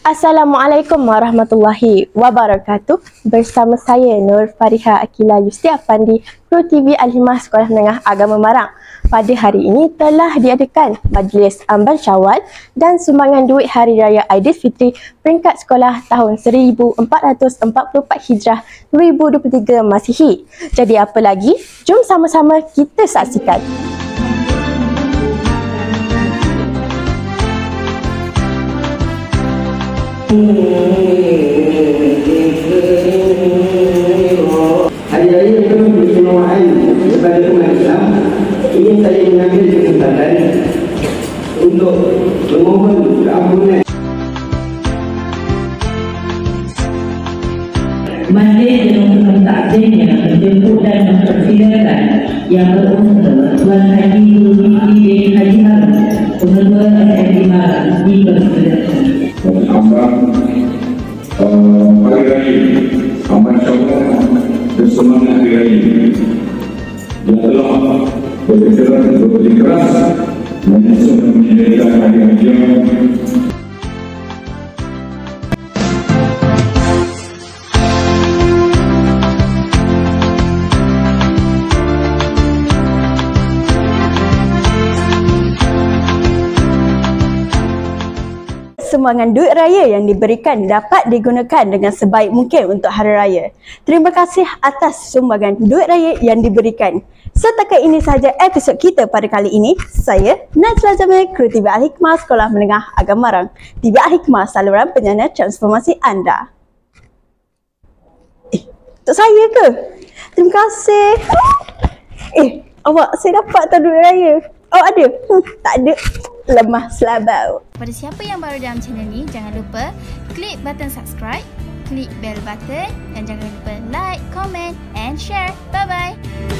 Assalamualaikum warahmatullahi wabarakatuh. Bersama saya Nur Fariha Akila Yustia Pandi, Pro TV Al-Himah Sekolah Menengah Agama Marang. Pada hari ini telah diadakan Majlis Amban Syawal dan sumbangan duit Hari Raya Aidilfitri peringkat sekolah tahun 1444 Hijrah 2023 Masihi. Jadi apa lagi? Jom sama-sama kita saksikan. Hari raya itu keistimewaan kepada umat Islam. Ingin saya mengambil kesempatan untuk memohon keampunan. Majlis dengan penuh takzimnya menjemput dan mempersilakan yang berusaha Tuan Haji Zulkifli bin Haji Harun, Pengetua SMD Marang dipersilakan. Hari Raya Amban Syawal dan semangat Hari Raya yang telah bekerja keras menyusun dan menyediakan hadiah-hadiah. Sumbangan duit raya yang diberikan dapat digunakan dengan sebaik mungkin untuk hari raya. Terima kasih atas sumbangan duit raya yang diberikan. Setakat ini sahaja episod kita pada kali ini. Saya Najla Jamil, Kru TV Al-Hikmah Sekolah Menengah Agama Marang. TV Al-Hikmah, saluran penyana transformasi anda. Untuk saya ke? Terima kasih. Awak, saya dapat tak duit raya? Oh ada? Tak ada. Lemah selabau. Pada siapa yang baru dalam channel ni, jangan lupa klik button subscribe, klik bell button dan jangan lupa like, comment and share. Bye bye.